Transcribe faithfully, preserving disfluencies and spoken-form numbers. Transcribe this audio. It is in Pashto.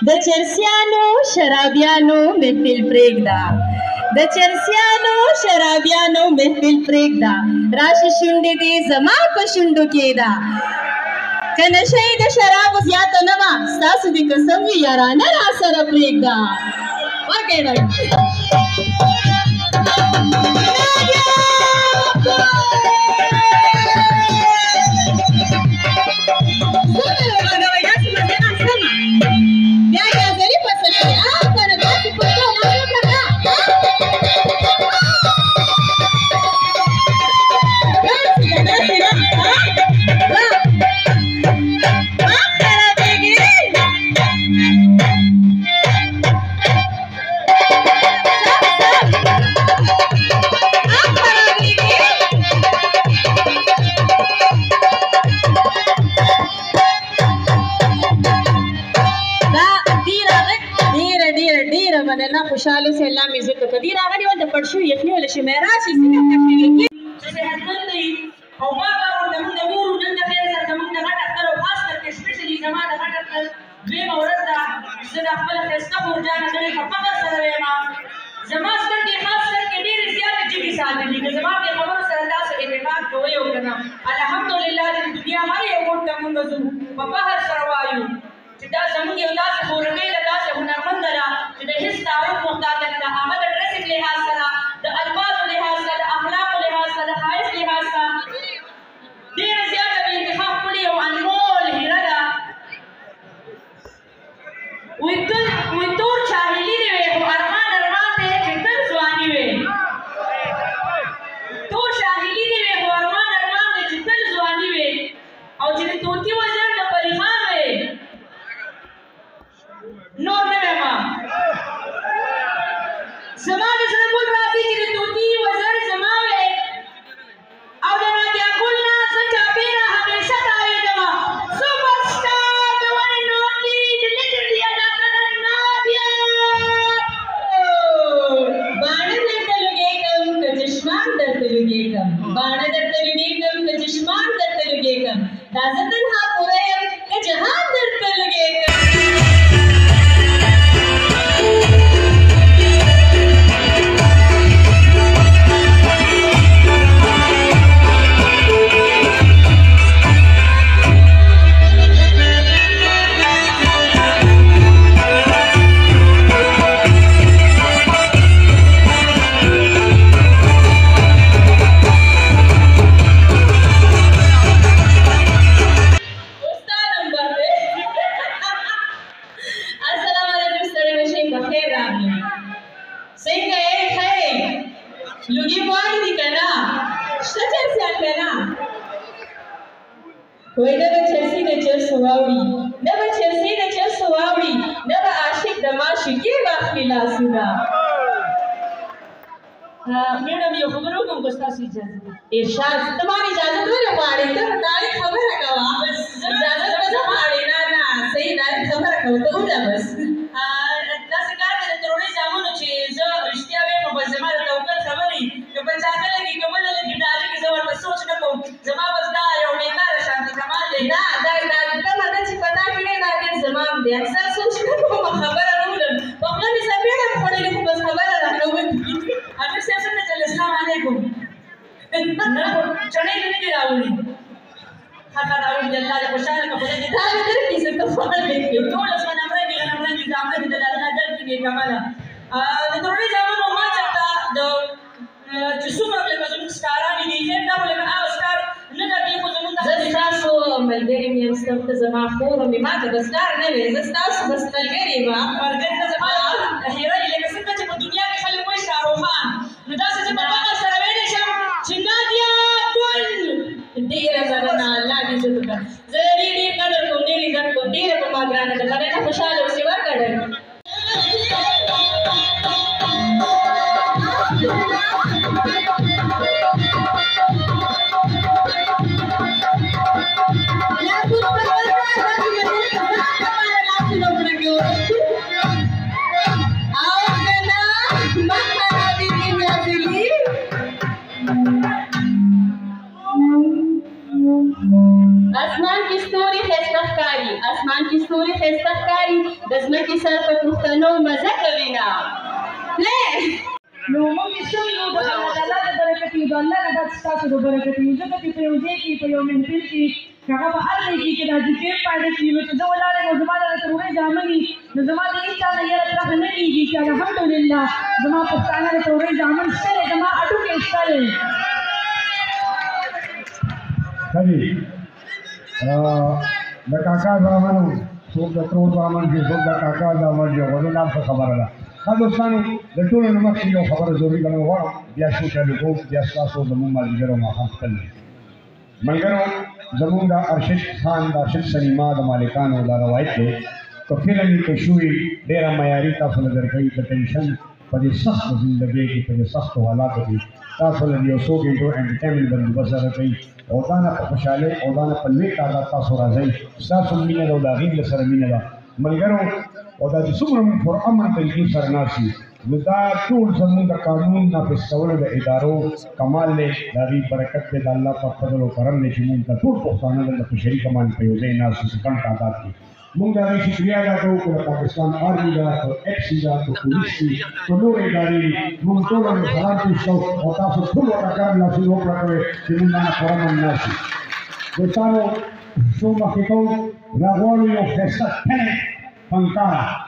د چرسیانو شرابیانو محفل پرېږده د چرسیانو شرابیانو محفل پرېږده راشه شونډې دې زما په شونډو کېږده که نشه یې د شرابو زیاته نه وه ستاسو دې قسم وي یارانه راسره پرېږده ورکړئ خوشحالو سے اللہ میں عزت وکړي راغلي ول د پړشو یخني ول شي مې راشي څنګه تکلیف کې چې صحتمند دی او ما کارو د موږ د مور نن د خیر سره زموږ د غټ اختر او خاص کر کې سپیشلي زما د غټ اختر دویمه ورځ ده زه د خپل ښایسته مورجانه ګڼې په فخر سره وایم زما سترګې خاص سترګې ډېرې زیاتې جګې ساتلي که زما دې خبرو سره تاسو اتفاق کوئ او که نه الحمدلله د دنیا هر یو ګوټ ته مونږ ځو په فخر سره وایو چې دا زموږ یو داسې کورنۍ ده داسې هنرمنده ده چې د هېڅ تعارف محتاج نه ده هغه د ډرسینګ لحاظ سره د الفاظو لحاظ سره د اخلاقو لحاظ سره د ښایست لحاظ سره ډېره زیاته بې انتها ښکلې او انمول هیره ده وایي تل وایي تور چاهلي دې وې خو ارمان ارمان دی چې تل ځواني وې تور شاهلي دې وې خو ارمان ارمان دی چې تل ځواني وې او چې د طوطي وزر د پریخان وې نور نه وایم زما د زړه ګل راځي چې د طوطي وزر زما وې او د نادیا ګل نه زه چاپېره همیشه تاوېږم سوپر سټار د ون اینډ اونلي د لیجنډري ډاکټر نادیا باڼه درته لګېږم که چشمان درته لګېږم باڼه درته لګېږم که چشمان درته لګېږم دا زه تنها پوره یم که جهان درته لګېږم وای نه به چرسي د چرسو واوړي نه به چرسي د چرسو واوړي نه به عاشق د معشوقې واخلي لاسونه میډم یو خبره وکړم که ستاسو اجازه ارشاد ته ما اجازه ولې غواړې ته ډایرکټ خبره کوه اجازه به نه غواړې نه نه صحیح ډایرکټ خبره کوه ته وله بس داسې کار دی د تروړې زامنو چې زه رښتیا وایم بس زما د توکل خبرې که په چا ښه لګي که بله لګي ډایرکټ زه ورته سوچ نه کوم زما بس دا یو بېکاره شانتي کمال دی نه دا تمه ده چې په تا کې دی دا ډېر زما دی اکثر سوچ نه کوم خبره نه ولم په خوله مې څپېړه هم خوړلې خو بس خبره راکول امیر صاحب څنګه چل السلام علیکم نه چڼې دې نه دي راوړي حقا راوړي د الله دې خوشحاله که خدای دې دا مې درکړي زه ته خوړل دې کړي ټوله زما نمره دي نمره دي زامنه دي د الله درکړي دې کماله د تروړې زامنو ما چېرته د چې څومره لکه زموږ سټارانې دي خیر دا خو لکه هغه سټار نه ده دې خو زموږ زه ستاسو ملګرې مې یم ستاسو ته زما خور مې ما ته به سټار نه وې زه ستاسو بس ملګرې یم ملګرې ته زما هیره دي لکه څنګه چې په دنیا کې خلک وایي شاهروخان نو داسې زه په فخر سره ویلی شم چې نادیا ګل ډېره مننه الله دې عزت وکړه زه ډېر ډېر قدر کوم ډېر عزت کوم ډېره په ما ګرانه ده مننه خوشحاله اوسې ورکړئ आसमान की ستوري ښایسته ښکاري، اسمان کې ستوري ښایسته ښکاري، د ځمکې سر په پښتنو مزه کوي نه. نو موږ چې شوي یو د الله تعالی د برکت یو، د الله نه بعد ستاسو د برکت یو، ځکه چې په یو ځای کې په یو محفل کې چې هغه په هر ځای کې چې دا ډیټیل پایله کړي، نو چې زه ولاړ یم او زما دغه تر وړۍ زامن وي، نو زما د هېڅ چا نه یره پرخه نه کېږي چې الحمدلله زما پښتانه د تر وړۍ زامن شته دی، زما هډوکی شته دی. ښه دي د کاکا زامنو څوک د ترور زامن دي، څوک د کاکا زامن دي، غوږ لا ښه خبره ده. ښه دوستانو، د ټولو نه مخکې یو خبره ضروري ګڼم غواړم، بیا شو چالو کوم، بیا ستاسو زموږ مازدیګر او ماښام خپل دی. ملګرو، زموږ د ارشد خان د ارشد سلیما د مالکانو دا روایت دی، که فلم یې که شوي ډېره معیاري تاسو له درکوي، د ټینشن په دې سختو زندګۍ کې، په دې سختو حالاتو کې تاسو له یو څو ګنټو انټرټینمنټ بندوبست هغه کوي، او دا نه په خوشحالۍ او دا نه په لوی تعداد تاسو راځئ، ستاسو مینه ده او د هغې له سره مینه ده. ملګرو، او دا چې څومره موږ پرامن طریقې سره ناست یو، نو دا ټول زموږ د قانون نافظ کولو د ادارو کمال دی، د هغې برکت دی، د الله پاک فضل او کرم دی چې موږ ته ټول پښتانه دلته په شریکه باندې په یو ځای ناست یو، ګڼ تعداد کې. موږ د هغې شکریه ادا کوو، که د پاکستان آرمي ده، که ایف سي ده، که پولیس دي، که نورې ادارې دي، موږ ټول ورته سلام پېښ کوو او تاسو ټول ورته ګرم لاسونه وکړه کوئ چې موږ باندې پرامن ناست یو. دوستانو، څو مخکې کوو، دا غواړو یو ښایسته ټیلنټ فنکاره